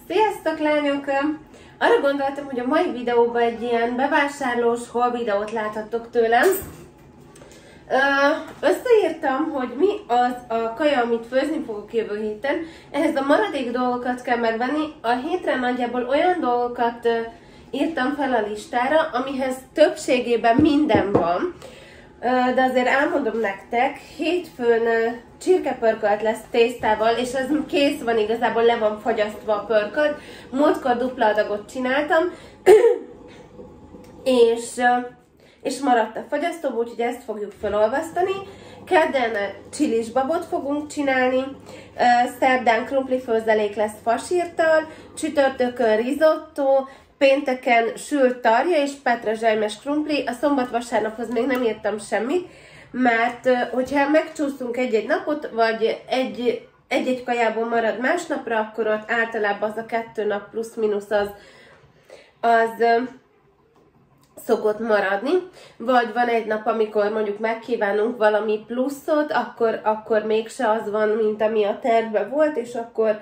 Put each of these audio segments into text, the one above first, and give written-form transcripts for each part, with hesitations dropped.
Sziasztok lányok! Arra gondoltam, hogy a mai videóban egy ilyen bevásárlós haul videót láthattok tőlem. Összeírtam, hogy mi az a kaja, amit főzni fogok jövő héten. Ehhez a maradék dolgokat kell megvenni. A hétre nagyjából olyan dolgokat írtam fel a listára, amihez többségében minden van. De azért elmondom nektek, hétfőn csirkepörkölt lesz tésztával, és ez kész van, igazából le van fagyasztva a pörkölt. Múltkor dupla adagot csináltam, és maradt a fagyasztóból, úgyhogy ezt fogjuk felolvasztani. Kedden csilis babot fogunk csinálni, szerdán krumplifőzelék lesz fasírttal, csütörtökön risotto, pénteken sült tarja és petrezselymes krumpli, a szombat-vasárnaphoz még nem írtam semmit, mert hogyha megcsúszunk egy-egy napot, vagy egy-egy kajából marad másnapra, akkor ott általában az a 2 nap plusz-minusz az szokott maradni, vagy van egy nap, amikor mondjuk megkívánunk valami pluszot, akkor mégse az van, mint ami a tervben volt, és akkor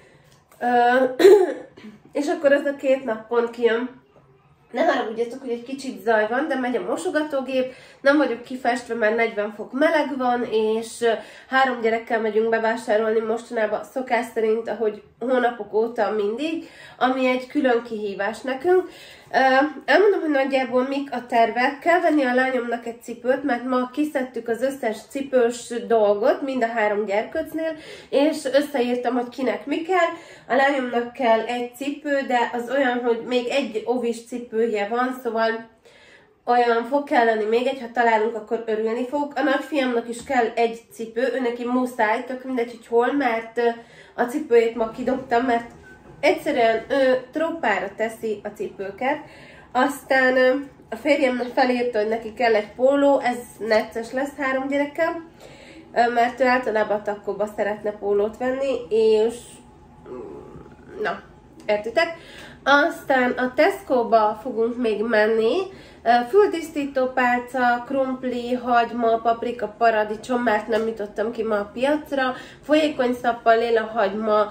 az a 2 nap pont kijön. Ne haragudjatok, hogy egy kicsit zaj van, de megy a mosogatógép, nem vagyok kifestve, mert 40 fok meleg van, és 3 gyerekkel megyünk bevásárolni mostanában szokás szerint, ahogy hónapok óta mindig, ami egy külön kihívás nekünk. Elmondom, hogy nagyjából mik a tervek. Kell venni a lányomnak egy cipőt, mert ma kiszedtük az összes cipős dolgot, mind a 3 gyerkőcnél, és összeírtam, hogy kinek mi kell. A lányomnak kell egy cipő, de az olyan, hogy még egy ovis cipője van, szóval olyan fog kelleni még egy, ha találunk, akkor örülni fog. A nagyfiamnak is kell egy cipő, ő neki muszáj, tök mindegy, hogy hol, mert a cipőjét ma kidobtam, mert egyszerűen ő troppára teszi a cipőket. Aztán a férjem felírta, hogy neki kell egy póló, ez necces lesz 3 gyerekkel, mert ő általában a takkóba szeretne pólót venni, és na, értitek? Aztán a Tesco-ba fogunk még menni, fültisztító pálca, krumpli, hagyma, paprika, paradicsom, mert nem jutottam ki ma a piacra, folyékony szappal, lélahagyma,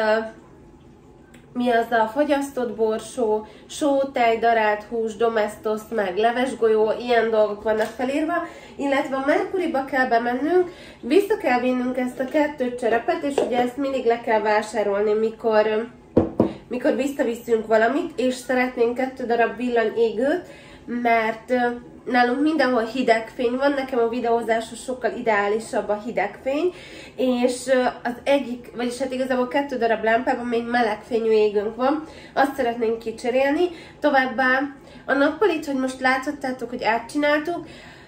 mi az a fagyasztott borsó, só, tej, darált hús, domestos, meg levesgolyó, ilyen dolgok vannak felírva, illetve a Mercuryba kell bemennünk, vissza kell vinnünk ezt a 2 cserepet, és ugye ezt mindig le kell vásárolni, mikor visszaviszünk valamit, és szeretnénk 2 darab villanyégőt, mert nálunk mindenhol hidegfény van, nekem a videózáshoz sokkal ideálisabb a hidegfény, és az egyik, vagyis hát igazából 2 darab lámpában még melegfényű égőnk van, azt szeretnénk kicserélni. Továbbá a nappalit, hogy most láthattátok, hogy átcsináltuk,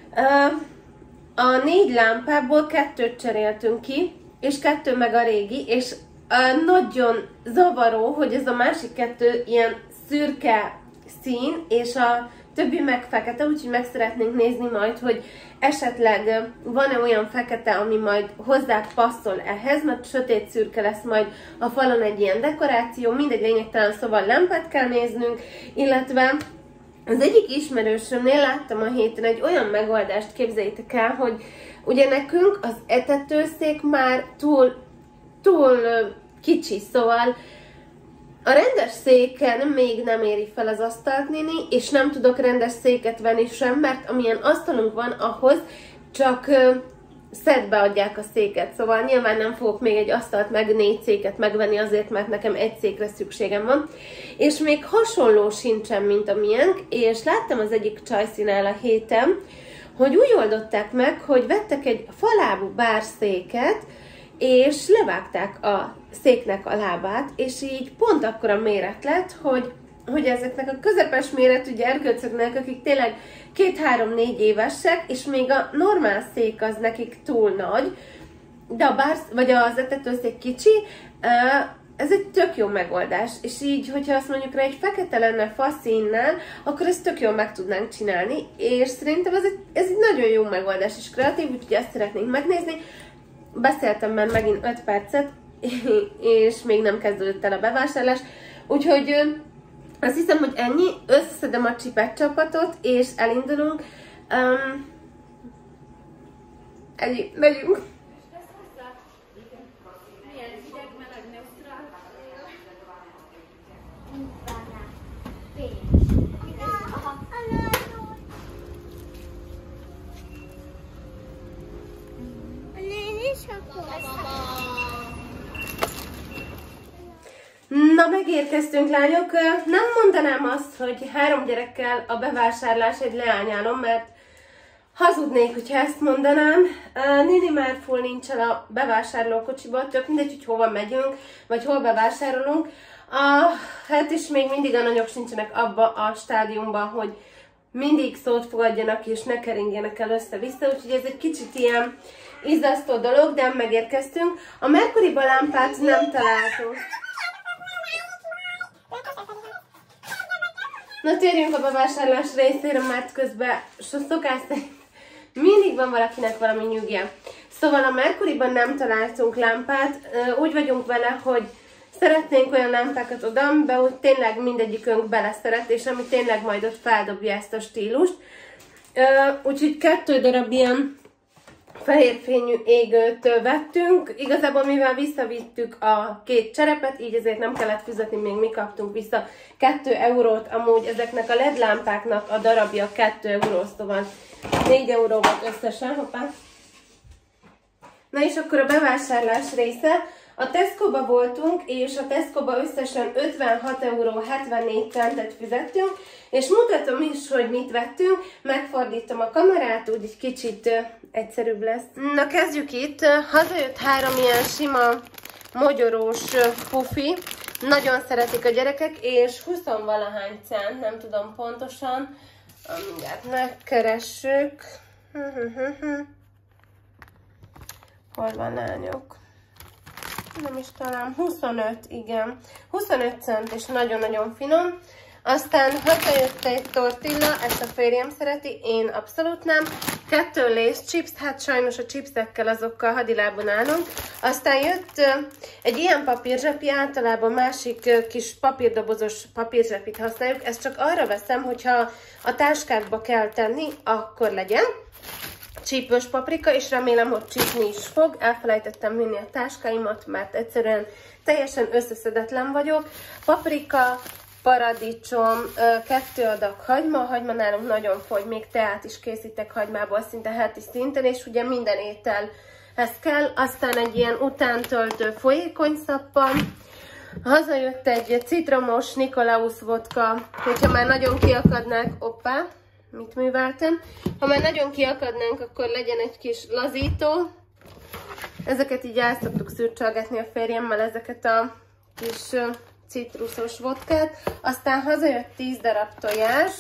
a 4 lámpából 2 cseréltünk ki, és 2 meg a régi, és nagyon zavaró, hogy ez a másik 2 ilyen szürke szín, és a többi meg fekete, úgyhogy meg szeretnénk nézni majd, hogy esetleg van-e olyan fekete, ami majd hozzá passzol ehhez, mert sötét szürke lesz majd a falon egy ilyen dekoráció, mindegy lényegtelen, szóval lámpát kell néznünk, illetve az egyik ismerősömnél láttam a héten egy olyan megoldást, képzeljétek el, hogy ugye nekünk az etetőszék már túl kicsi, szóval a rendes széken még nem éri fel az asztalt néni, és nem tudok rendes széket venni sem, mert amilyen asztalunk van, ahhoz csak szedbe adják a széket. Szóval nyilván nem fogok még egy asztalt meg 4 széket megvenni azért, mert nekem egy székre szükségem van. És még hasonló sincsen, mint a miénk, és láttam az egyik csajszinál a héten, hogy úgy oldották meg, hogy vettek egy falábú bárszéket, és levágták a széknek a lábát, és így pont akkora méret lett, hogy ezeknek a közepes méretű gyerkőcöknek, akik tényleg 2-3-4 évesek, és még a normál szék az nekik túl nagy, de vagy az etetőszék kicsi, ez egy tök jó megoldás, és így, hogyha azt mondjuk rá egy fekete lenne faszínnel, akkor ezt tök jól meg tudnánk csinálni, és szerintem ez egy nagyon jó megoldás, és kreatív, úgyhogy ezt szeretnénk megnézni. Beszéltem már megint 5 percet, és még nem kezdődött el a bevásárlás, úgyhogy azt hiszem, hogy ennyi. Összeszedem a csipet csapatot, és elindulunk. Megyünk. Na, megérkeztünk, lányok. Nem mondanám azt, hogy 3 gyerekkel a bevásárlás egy leányálom, mert hazudnék, hogyha ezt mondanám. Nini már full nincs el a bevásárlókocsiba, tök mindegy, hogy hova megyünk, vagy hol bevásárolunk. Hát is még mindig a nagyok sincsenek abba a stádiumban, hogy mindig szót fogadjanak és ne keringjenek el össze-vissza, úgyhogy ez egy kicsit ilyen izzasztó dolog, de megérkeztünk. A Mercury lámpát nem találtunk. Na, térjünk a bevásárlás részére, mert közben szokás szerint mindig van valakinek valami nyugja. Szóval a Mercuryban nem találtunk lámpát, úgy vagyunk vele, hogy szeretnénk olyan lámpákat oda, amiben úgy tényleg mindegyikünk beleszeret, és ami tényleg majd ott feldobja ezt a stílust. Úgyhogy 2 darab ilyen fehérfényű égőt vettünk. Igazából mivel visszavittük a 2 cserepet, így ezért nem kellett fizetni, még mi kaptunk vissza 2 eurót. Amúgy ezeknek a LED lámpáknak a darabja 2 euró, szóval 4 euró volt összesen. Hoppá. Na és akkor a bevásárlás része. A Tesco-ba voltunk, és a Tesco-ba összesen 56,74 euró fizettünk, és mutatom is, hogy mit vettünk, megfordítom a kamerát, úgy egy kicsit egyszerűbb lesz. Na, kezdjük itt. Hazajött 3 ilyen sima, mogyorós pufi. Nagyon szeretik a gyerekek, és 20-valahány cent, nem tudom pontosan. Mindjárt megkeressük. Hol van, lányok? Nem is talán 25, igen. 25 cent, és nagyon-nagyon finom. Aztán hazajött egy tortilla, ezt a férjem szereti, én abszolút nem. 2 Lay's chips, hát sajnos a chipsekkel azokkal hadilában állunk. Aztán jött egy ilyen papírzsepi, általában másik kis papírdobozos papírzsepit használjuk. Ezt csak arra veszem, hogyha a táskákba kell tenni, akkor legyen. Csípős paprika, és remélem, hogy csípni is fog. Elfelejtettem vinni a táskáimat, mert egyszerűen teljesen összeszedetlen vagyok. Paprika, paradicsom, 2 adag hagyma. A hagyma nálunk nagyon fogy, még teát is készítek hagymából szinte heti szinten, és ugye minden ételhez kell. Aztán egy ilyen utántöltő folyékony szappan. Hazajött egy citromos Nikolaus vodka, hogyha már nagyon kiakadnák, oppá, mit műveltem. Ha már nagyon kiakadnánk, akkor legyen egy kis lazító. Ezeket így el szoktuk szürcsölgetni a férjemmel, ezeket a kis citrusos vodkát. Aztán hazajött 10 darab tojás.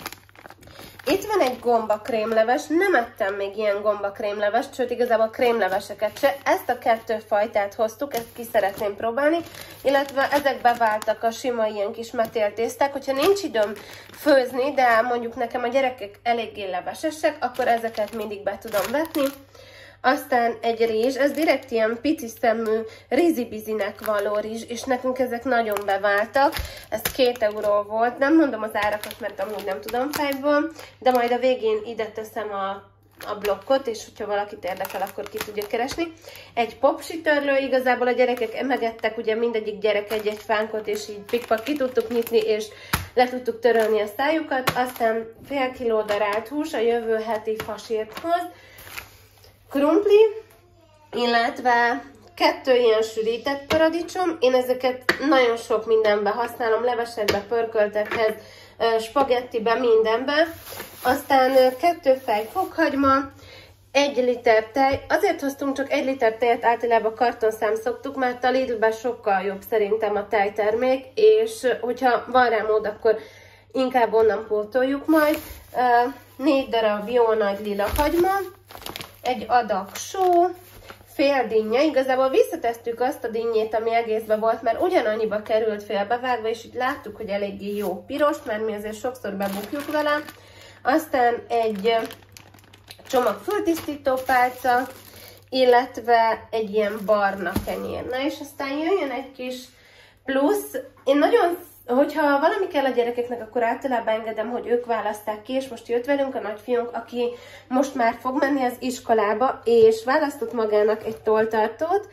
Itt van egy gombakrémleves, nem ettem még ilyen gombakrémlevest, sőt igazából krémleveseket se. Ezt a 2 fajtát hoztuk, ezt ki szeretném próbálni, illetve ezekbe váltak a sima ilyen kis metéltészták. Hogyha nincs időm főzni, de mondjuk nekem a gyerekek eléggé levesesek, akkor ezeket mindig be tudom vetni. Aztán egy rizs, ez direkt ilyen pici szemű rizibizinek való rizs, és nekünk ezek nagyon beváltak. Ez 2 euró volt, nem mondom az árakat, mert amúgy nem tudom fejből, de majd a végén ide teszem a blokkot, és hogyha valakit érdekel, akkor ki tudja keresni. Egy popsitörlő, igazából a gyerekek megettek, ugye mindegyik gyerek egy-egy fánkot, és így pikpak ki tudtuk nyitni, és le tudtuk törölni a szájukat. Aztán fél kiló darált hús a jövő heti fasírthoz. Krumpli, illetve 2 ilyen sűrített paradicsom. Én ezeket nagyon sok mindenbe használom, levesekbe, pörköltekhez, spagettibe, mindenbe. Aztán 2 fej fokhagyma, 1 liter tej. Azért hoztunk csak 1 liter tejet, általában kartonszám szoktuk, mert a Lidlben sokkal jobb szerintem a tejtermék, és hogyha van rá mód, akkor inkább onnan pótoljuk majd. 4 darab jó nagy lila hagyma, 1 adag só, fél dinnye. Igazából visszatesztük azt a dinnyét, ami egészben volt, mert ugyanannyiba került félbevágva, és itt láttuk, hogy eléggé jó piros, mert mi azért sokszor bebukjuk vele. Aztán egy csomag föltisztító pálca, illetve egy ilyen barna kenyér. Na és aztán jöjjön egy kis plusz. Én nagyon, hogyha valami kell a gyerekeknek, akkor általában engedem, hogy ők választák ki, és most jött velünk a nagyfiunk, aki most már fog menni az iskolába, és választott magának egy tolltartót.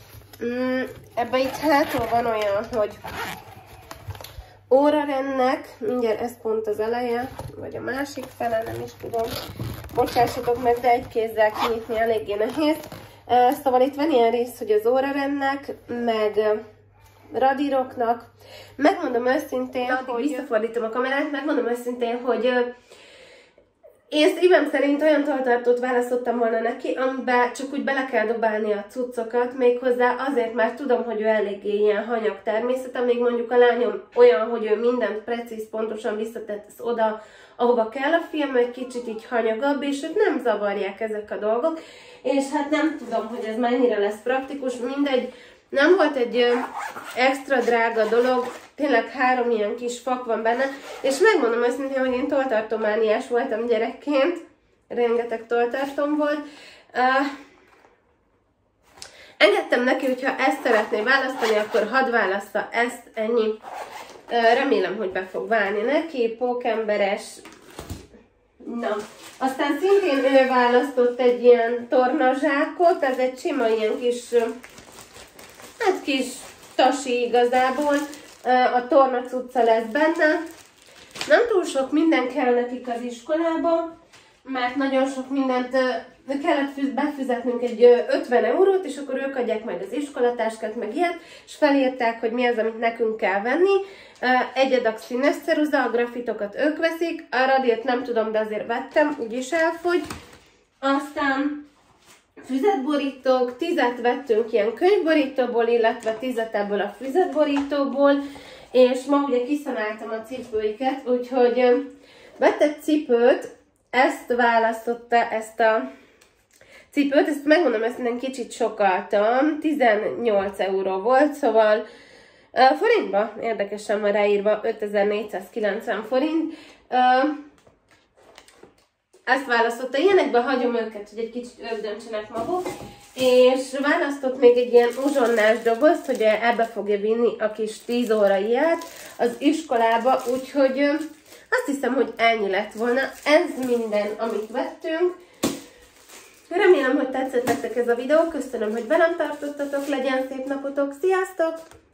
Ebben itt hátul van olyan, hogy órarendnek, mindjárt ez pont az eleje, vagy a másik fele, nem is tudom, bocsássatok meg, de egy kézzel kinyitni eléggé nehéz. Szóval itt van ilyen rész, hogy az órarendnek, meg radíroknak. Megmondom őszintén, hogy visszafordítom a kamerát, megmondom őszintén, hogy én szívem szerint olyan tolltartót választottam volna neki, amiben csak úgy bele kell dobálni a cuccokat, méghozzá azért, mert tudom, hogy ő eléggé ilyen hanyag természet, amíg mondjuk a lányom olyan, hogy ő mindent precíz, pontosan visszatesz oda, ahova kell, a fiam egy kicsit így hanyagabb, és őt nem zavarják ezek a dolgok, és hát nem tudom, hogy ez mennyire lesz praktikus, mindegy, nem volt egy extra drága dolog, tényleg 3 ilyen kis fak van benne, és megmondom őszintén, hogy én tolltartómániás voltam gyerekként, rengeteg tolltartóm volt. Engedtem neki, hogyha ezt szeretné választani, akkor hadd válassza ezt, ennyi. Remélem, hogy be fog válni neki, pókemberes. Na, aztán szintén ő választott egy ilyen tornazsákot, ez egy sima ilyen kis, hát kis tasi igazából, a torna cucca lesz benne. Nem túl sok minden kell nekik az iskolába, mert nagyon sok mindent kellett befizetnünk egy 50 eurót, és akkor ők adják majd az iskolatáskát, meg ilyet, és felírták, hogy mi az, amit nekünk kell venni. Egy adag színes ceruza, a grafitokat ők veszik, a radírt nem tudom, de azért vettem, úgyis elfogy. Aztán füzetborítók, 10 vettünk ilyen könyvborítóból, illetve 10 ebből a füzetborítóból, és ma ugye kiszanáltam a cipőiket, úgyhogy vett egy cipőt, ezt választotta, ezt a cipőt, ezt megmondom, ezt nem kicsit sokaltam, 18 euró volt, szóval forintba, érdekesen van ráírva, 5490 forint. Ezt választotta, ilyenekben hagyom őket, hogy egy kicsit ők döntsenek maguk, és választott még egy ilyen uzsonnás dobozt, hogy ebbe fogja vinni a kis 10 óraiát az iskolába, úgyhogy azt hiszem, hogy ennyi lett volna. Ez minden, amit vettünk. Remélem, hogy tetszett nektek ez a videó, köszönöm, hogy velem tartottatok, legyen szép napotok, sziasztok!